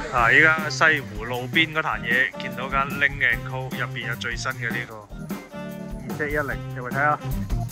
啊！依家西湖路邊嗰壇嘢見到間 Lynk & Co 入邊有最新嘅呢個2Z10，有冇睇下？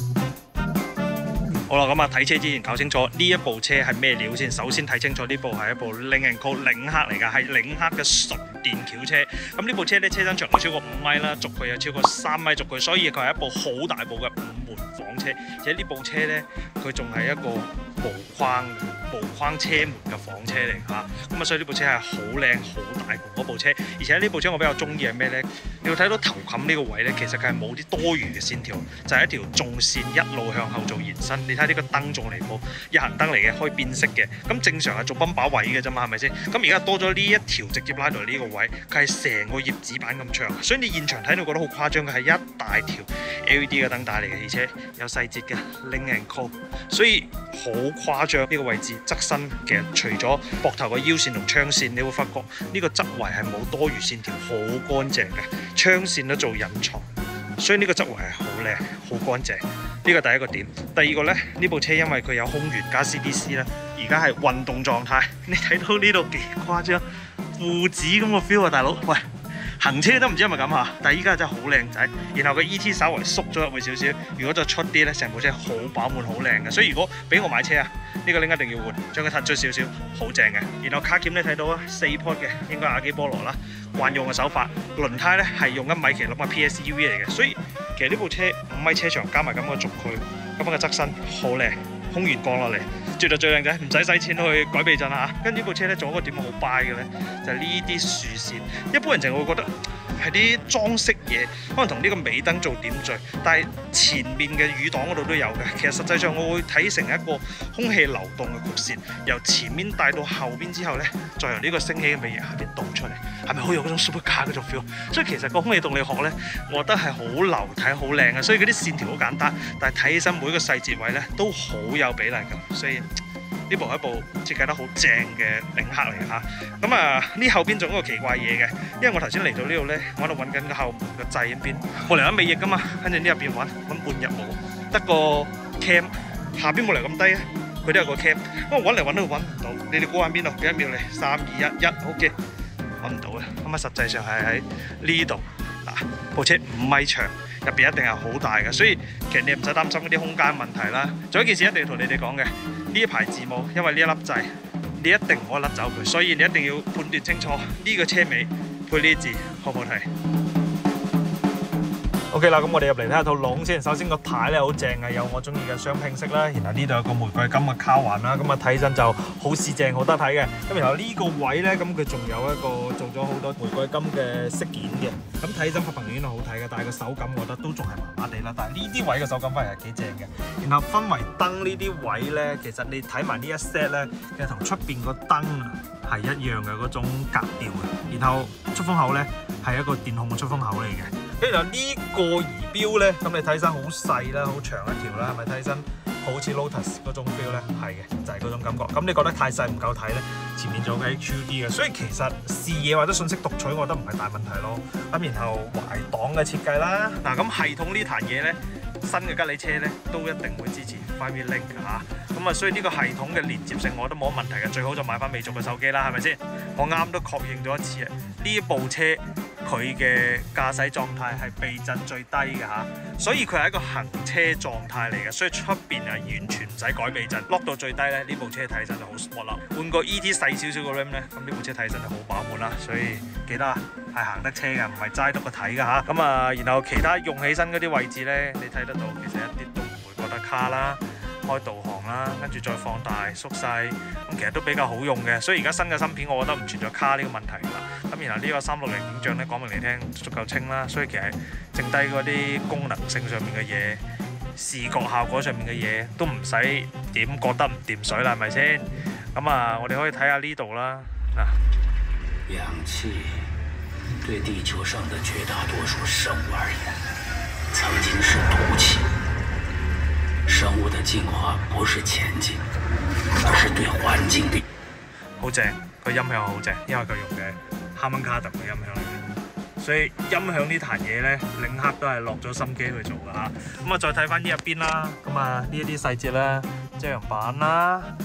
好啦，咁啊睇車之前搞清楚呢一部車係咩料先。首先睇清楚呢部係一部 Lynk & Co 領克嚟㗎，係領克嘅純電轎車。咁呢部車咧車身長度超過5米啦，軸距又超過3米軸距，所以佢係一部好大部嘅5門房車。而且呢部車咧，佢仲係一個無框車門嘅房車嚟嚇。咁啊，所以呢部車係好靚好大部嗰部車。而且呢部車我比較中意係咩咧？你會睇到頭冚呢個位咧，其實佢係冇啲多餘嘅線條，就係一條縱線一路向後做延伸。你睇呢個燈仲離譜，日行燈嚟嘅，可以變色嘅。咁正常係做泵把位嘅啫嘛，係咪先？咁而家多咗呢一條直接拉到呢個位，佢係成個葉子板咁長，所以你現場睇到覺得好誇張嘅係一大條 LED 嘅燈帶嚟嘅，而且有細節嘅 Lynk & Co， 所以好誇張呢個位置側身嘅，除咗膊頭嘅腰線同槍線，你會發覺呢個側圍係冇多餘線條，好乾淨嘅，槍線都做隱藏。所以呢個側圍係好靚、好乾淨，呢個第一個點。第二個呢，呢部車因為佢有空懸加 CDC 啦，而家係運動狀態。你睇到呢度幾誇張，父子咁個 feel 啊，大佬！喂，行車都唔知係咪咁嚇，但係依家真係好靚仔。然後個 ET 稍微縮咗入去少少，如果再出啲呢，成部車好飽滿、好靚嘅。所以如果俾我買車啊，呢個拎一定要換，將佢突出少少，好正嘅。然後卡鉗你睇到啊，4 pod 嘅，應該亞基菠蘿啦。慣用嘅手法，輪胎咧係用1米其實6嘅 PSUV 嚟嘅，所以其實呢部車5米車長加埋咁嘅軸距，咁嘅側身好靚，空懸降落嚟，絕對最靚仔，唔使使錢去改避震啦嚇。跟住呢部車咧仲有一個點好 buy 嘅咧，就係呢啲豎線，一般人淨係會覺得係啲裝飾嘢，可能同呢個尾燈做點綴，但係前面嘅雨擋嗰度都有嘅。其實實際上我會睇成一個空氣流動嘅曲線，由前面帶到後邊之後咧，再由呢個升起嘅尾翼下邊倒出嚟，係咪好有嗰種 supercar 嗰種 feel？ 所以其實個空氣動力學咧，我覺得係好流體、好靚嘅。所以嗰啲線條好簡單，但係睇起身每個細節位咧都好有比例㗎。所以呢部係一部設計得好正嘅領克嚟嘅嚇。咁啊，呢後邊仲有一個奇怪嘢嘅，因為我頭先嚟到呢度咧，我喺度揾緊個後門個掣嗰邊，冇嚟緊尾翼㗎嘛，跟住呢入邊揾半日冇，得個 cam， 下邊冇嚟咁低啊，佢都有個 cam， 我揾嚟揾都揾唔到。你哋估下邊度？幾多秒嚟？3、2、1， 1 OK， 揾唔到嘅。咁啊，實際上係喺呢度嗱，部車5米長。入邊一定係好大嘅，所以其實你唔使擔心嗰啲空間問題啦。仲有一件事一定要同你哋講嘅，呢一排字母，因為呢一粒掣，你一定唔可以甩走佢，所以你一定要判斷清楚呢個車尾配呢啲字好唔好睇。OK 啦，咁我哋入嚟睇下套籠先。首先個牌咧好正嘅，有我中意嘅雙拼色啦，然後呢度有個玫瑰金嘅卡環啦，咁啊睇起身就好市正，好得睇嘅。咁然後呢個位咧，咁佢仲有一個做咗好多玫瑰金嘅飾件嘅，咁睇起身發朋友圈係好睇嘅，但係個手感我覺得都仲係麻麻地啦。但係呢啲位嘅手感反而係幾正嘅。然後氛圍燈呢啲位咧，其實你睇埋呢一 set 咧，其實同出邊個燈係一樣嘅嗰種格調嘅。然後出風口咧係一個電控嘅出風口嚟嘅。跟住呢個儀錶咧，咁你睇起身好細啦，好長一條啦，係咪睇起身好似 Lotus 嗰種 feel 咧？係嘅，就係嗰種感覺。咁你覺得太細唔夠睇咧？前面仲有個 HUD 嘅，所以其實視野或者信息讀取，我覺得唔係大問題咯。咁然後懷檔嘅設計啦，嗱咁系統呢壇嘢咧，新嘅吉利車咧都一定會支持 5V Link 嚇。咁啊，所以呢個系統嘅連接性我覺得冇乜問題嘅，最好就買翻未續嘅手機啦，係咪先？我啱都確認咗一次啊，呢一部車佢嘅駕駛狀態係避震最低嘅嚇，所以佢係一個行車狀態嚟嘅，所以出邊啊完全唔使改避震，lock 到最低咧，呢部車睇起身就好 sport 啦。換個 ET 細少少個 RAM 咧，咁呢部車睇起身就好飽滿啦，所以記得係行得車嘅，唔係齋得個睇嘅嚇。咁啊，然後其他用起身嗰啲位置咧，你睇得到，其實一啲都唔會覺得卡啦。開導航啦，跟住再放大縮細，咁其實都比較好用嘅。所以而家新嘅芯片，我覺得唔存在卡呢個問題啦。咁然後呢個360影像咧，講明你聽足夠清啦，所以其實剩低嗰啲功能性上面嘅嘢、視覺效果上面嘅嘢，都唔使點覺得唔掂水啦，係咪先？咁啊，我哋可以睇下呢度啦。嗱， 氧氣對地球上的絕大多數生物而言，曾經是毒氣。生物的進化不是前進，而是對環境的。 好正，佢音響好正，因為佢用嘅哈曼卡特嘅音響嚟嘅，所以音響呢壇嘢咧，領克都係落咗心機去做㗎嚇。咁啊，再睇翻呢入邊啦，咁啊呢一啲細節啦，遮陽板啦，咁然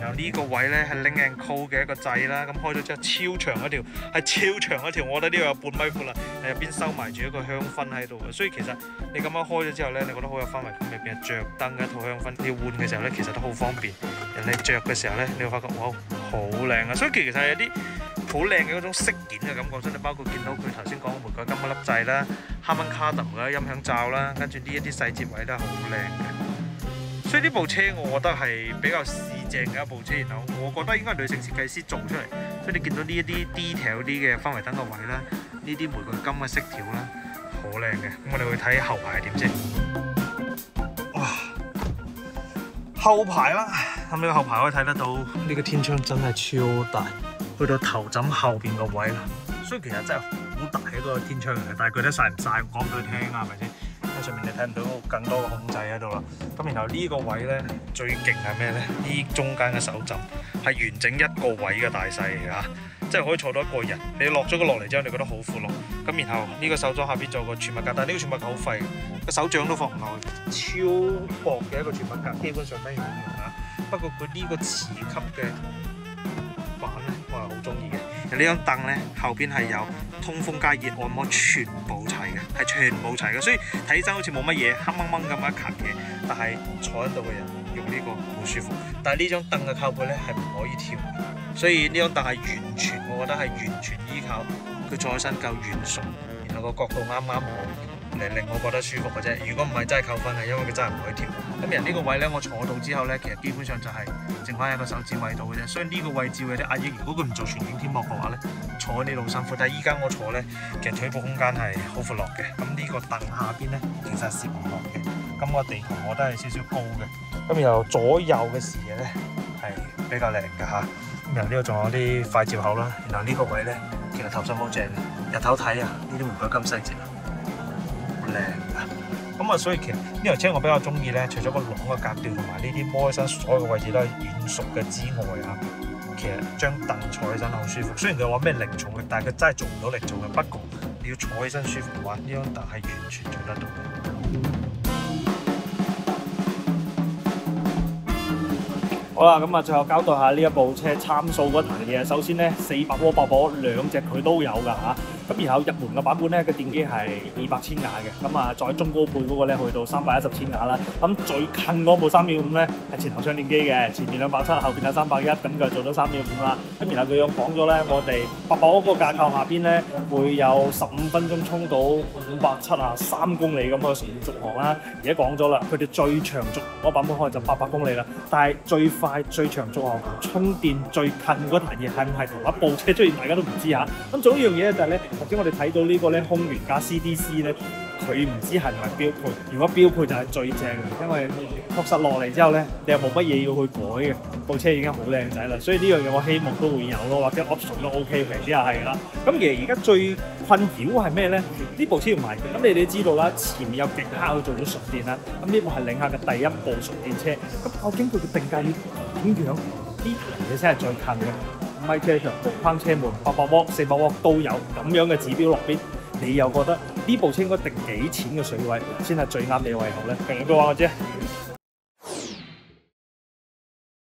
然後呢個位咧係 Link & Co 嘅一個掣啦，咁開咗之後超長一條，係超長一條，我覺得呢個有半米闊啦，入邊收埋住一個香薰喺度嘅，所以其實你咁樣開咗之後咧，你覺得好有氛圍感，入邊係着燈嘅一套香薰，你要換嘅時候咧，其實都好方便。人哋着嘅時候咧，你會發覺哇好靚啊！所以其實係有啲好靚嘅嗰種飾件嘅感覺，真係包括見到佢頭先講嘅玫瑰金嗰粒掣啦、哈曼卡頓嘅音響罩啦，跟住呢一啲細節位都係好靚嘅。所以呢部車我覺得係比較市正嘅一部車，然後我覺得應該係女性設計師做出嚟，所以你見到呢一啲 detail 啲嘅氛圍燈嘅位啦，呢啲玫瑰金嘅飾條啦，好靚嘅。咁我哋去睇後排係點先。哇！後排啦，咁呢個後排可以睇得到呢個天窗真係超大，去到頭枕後邊個位啦。所以其實真係好大一個天窗嚟嘅，但係佢得晒唔晒，講俾佢聽啊，係咪先？喺上面你睇唔到更多嘅控制喺度啦。咁然後呢個位咧最勁係咩咧？呢中間嘅手枕係完整一個位嘅大細嚟㗎，即係可以坐到一個人。你落咗個落嚟之後，你覺得好闊落。咁然後呢個手掌下邊仲有個儲物格，但係呢個儲物格好廢，個手掌都放唔落去，超薄嘅一個儲物格，基本上咩用唔用啊？不過佢呢個磁吸嘅板咧，我係好中意嘅。呢張凳咧後邊係有通風加熱按摩，全部齊嘅，係全部齊嘅，所以睇起身好似冇乜嘢，黑掹掹咁一嚿嘢，但係坐喺度嘅人用呢個好舒服。但係呢張凳嘅靠背咧係唔可以跳，所以呢張凳係完全，我覺得係完全依靠佢坐起身夠圓熟，然後個角度啱啱好嚟令我覺得舒服嘅啫。如果唔係真係扣分嘅，因為佢真係唔可以跳。咁人呢個位咧，我坐到之後咧，其實基本上就係剩翻一個手指位度嘅啫。所以呢個位置嘅啲阿姨，如果佢唔做全景天幕嘅話咧，坐喺呢度辛苦。但係依家我坐咧，其實腿部空間係好闊落嘅。咁呢個凳下邊咧，其實係攝唔落嘅。咁個地台我覺得係少少高嘅。咁然後左右嘅視野咧係比較靚㗎嚇。咁然後呢度仲有啲快照口啦。然後呢個位咧，其實頭身好正嘅。日頭睇啊，呢啲玫瑰金細節啊，好靚㗎。咁啊，所以其實呢台車我比較中意咧，除咗個籠嘅格調同埋呢啲摸起身所有嘅位置都係軟熟嘅之外啊，其實張凳坐起身好舒服。雖然佢話咩零重力，但係佢真係做唔到零重力。不過你要坐起身舒服嘅話，呢張凳係完全做得到嘅。好啦，咁啊，最後交代下呢一部車參數嗰層嘢。首先咧，400窩8火兩隻佢都有㗎嚇。咁然後入門嘅版本咧，個電機係200千瓦嘅。咁啊，再中高配嗰個咧去到310千瓦啦。咁最近嗰部3.5咧係前後雙電機嘅，前面270，後邊有310，咁就做到3.5啦。咁然後佢又講咗咧，我哋8火嗰個架構下邊咧會有15分鐘充到573公里咁嘅純續航啦。而家講咗啦，佢哋最長續航嗰版本可能就800公里啦。但係最快最長續航充電最近嗰台嘢係唔係同一部車出現，大家都唔知嚇。咁仲有一樣嘢咧就係咧，頭先我哋睇到呢個咧空懸架 CDC 咧，佢唔知係唔係標配。如果標配就係最正嘅，因為確實落嚟之後咧，你又冇乜嘢要去改嘅，部車已經好靚仔啦。所以呢樣嘢我希望都會有咯，或者 option 都 OK，平啲又係啦。咁其實而家最困擾係咩咧？呢部車唔係，咁你哋知道啦，前面有極客去做咗純電啦。咁呢部係領克嘅第一部純電車。咁究竟佢嘅定價要點樣？呢台嘢先係最近嘅。米車長、無框車門、800窩、400窩都有咁樣嘅指標落邊，你又覺得呢部車應該定幾錢嘅水位先係最啱你嘅胃口咧？評論區話我知。